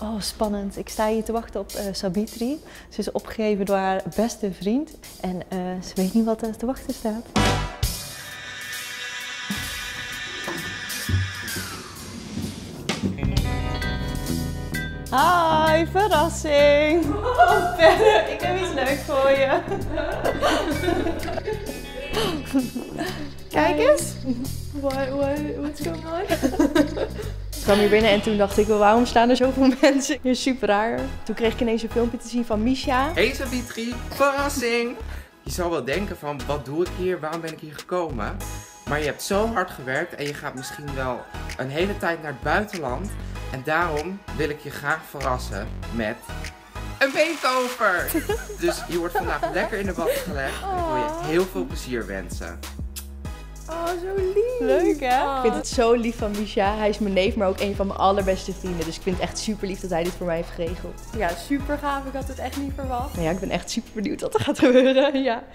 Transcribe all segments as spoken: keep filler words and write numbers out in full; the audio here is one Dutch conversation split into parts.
Oh, spannend. Ik sta hier te wachten op uh, Sabitri. Ze is opgegeven door haar beste vriend en uh, ze weet niet wat er te wachten staat. Hi, verrassing! Oh, Pelle, ik heb iets leuks voor je. Kijk eens! What, what, what's going on? Ik kwam hier binnen en toen dacht ik, waarom staan er zoveel mensen? Hier is super raar. Toen kreeg ik ineens een filmpje te zien van Misha. Hey Sabitri, verrassing! Je zal wel denken van, wat doe ik hier? Waarom ben ik hier gekomen? Maar je hebt zo hard gewerkt en je gaat misschien wel een hele tijd naar het buitenland. En daarom wil ik je graag verrassen met een makeover. Dus je wordt vandaag lekker in de bad gelegd. En ik wil je heel veel plezier wensen. Oh, zo lief. Leuk hè? Oh. Ik vind het zo lief van Misha. Hij is mijn neef, maar ook een van mijn allerbeste vrienden. Dus ik vind het echt super lief dat hij dit voor mij heeft geregeld. Ja, super gaaf. Ik had het echt niet verwacht. Nou ja, ik ben echt super benieuwd wat er gaat gebeuren. Ja.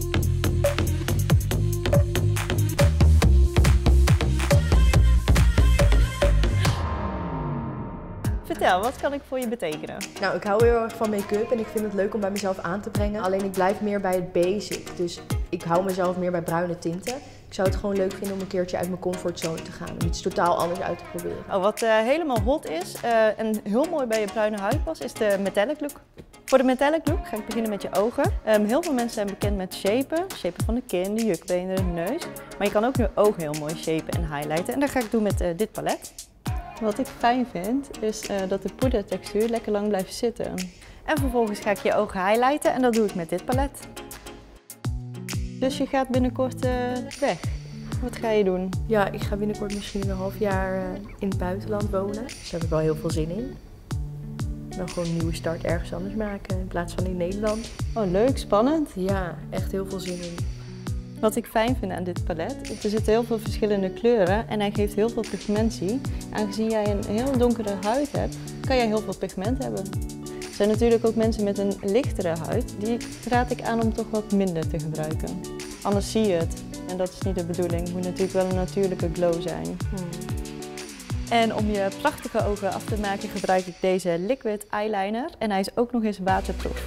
Vertel, wat kan ik voor je betekenen? Nou, ik hou heel erg van make-up en ik vind het leuk om bij mezelf aan te brengen. Alleen ik blijf meer bij het basic. Dus ik hou mezelf meer bij bruine tinten. Ik zou het gewoon leuk vinden om een keertje uit mijn comfortzone te gaan. Om iets totaal anders uit te proberen. Oh, wat uh, helemaal hot is uh, en heel mooi bij je bruine huid past, is de metallic look. Voor de metallic look ga ik beginnen met je ogen. Um, heel veel mensen zijn bekend met shapen. Shapen van de kin, de jukbenen, de neus. Maar je kan ook je ogen heel mooi shapen en highlighten. En dat ga ik doen met uh, dit palet. Wat ik fijn vind, is uh, dat de poedertextuur lekker lang blijft zitten. En vervolgens ga ik je ogen highlighten en dat doe ik met dit palet. Dus je gaat binnenkort uh, weg. Wat ga je doen? Ja, ik ga binnenkort misschien een half jaar uh, in het buitenland wonen. Dus daar heb ik wel heel veel zin in. Dan gewoon een nieuwe start ergens anders maken in plaats van in Nederland. Oh, leuk, spannend. Ja, echt heel veel zin in. Wat ik fijn vind aan dit palet, er zitten heel veel verschillende kleuren en hij geeft heel veel pigmentie. Aangezien jij een heel donkere huid hebt, kan jij heel veel pigment hebben. Er zijn natuurlijk ook mensen met een lichtere huid, die raad ik aan om toch wat minder te gebruiken. Anders zie je het en dat is niet de bedoeling. Het moet natuurlijk wel een natuurlijke glow zijn. Hmm. En om je prachtige ogen af te maken gebruik ik deze liquid eyeliner en hij is ook nog eens waterproof.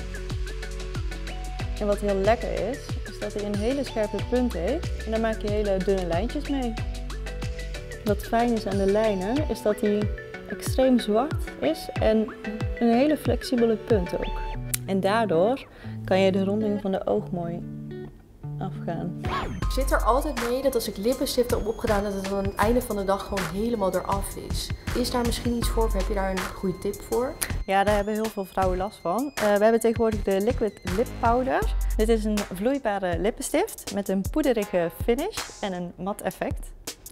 En wat heel lekker is, is dat hij een hele scherpe punt heeft en daar maak je hele dunne lijntjes mee. Wat fijn is aan de liner is dat hij extreem zwart is en een hele flexibele punt ook. En daardoor kan je de ronding van de oog mooi afgaan. Ik zit er altijd mee dat als ik lippenstift heb opgedaan, dat het aan het einde van de dag gewoon helemaal eraf is. Is daar misschien iets voor of heb je daar een goede tip voor? Ja, daar hebben heel veel vrouwen last van. Uh, we hebben tegenwoordig de Liquid Lip Powder. Dit is een vloeibare lippenstift met een poederige finish en een mat effect.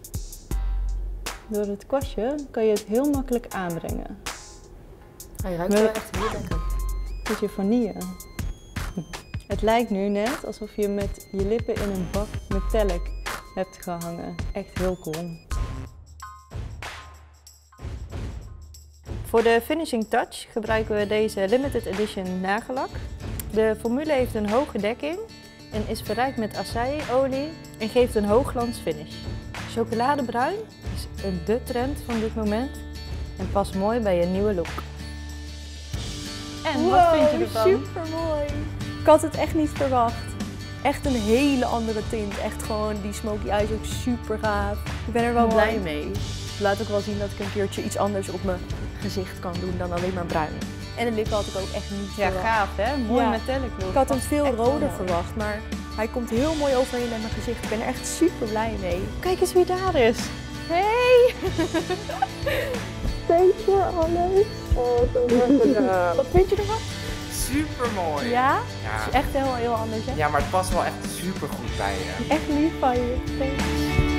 Door het kwastje kan je het heel makkelijk aanbrengen. Hij ruikt wel echt heel lekker. Beetje vanille. Het lijkt nu net alsof je met je lippen in een bak metallic hebt gehangen. Echt heel cool. Voor de finishing touch gebruiken we deze limited edition nagellak. De formule heeft een hoge dekking en is verrijkt met acai-olie en geeft een hoogglans finish. Chocoladebruin is de trend van dit moment en past mooi bij je nieuwe look. En wow, wat vind je ervan? Super mooi! Ik had het echt niet verwacht. Echt een hele andere tint. Echt gewoon die smoky eyes ook super gaaf. Ik ben er wel mooi. blij mee. Het laat ook wel zien dat ik een keertje iets anders op mijn gezicht kan doen dan alleen maar bruin. En de lippen had ik ook echt niet ja, verwacht. Ja, gaaf hè? Mooi ja. metallic look. Ik had hem veel roder verwacht, maar hij komt heel mooi overheen met mijn gezicht. Ik ben er echt super blij mee. Kijk eens wie daar is. Hey! Thanks voor alles. Oh, wat vind je ervan? Super mooi. Ja? Ja. Het is echt heel, heel anders hè? Ja, maar het past wel echt super goed bij je. Echt lief van je. Thanks.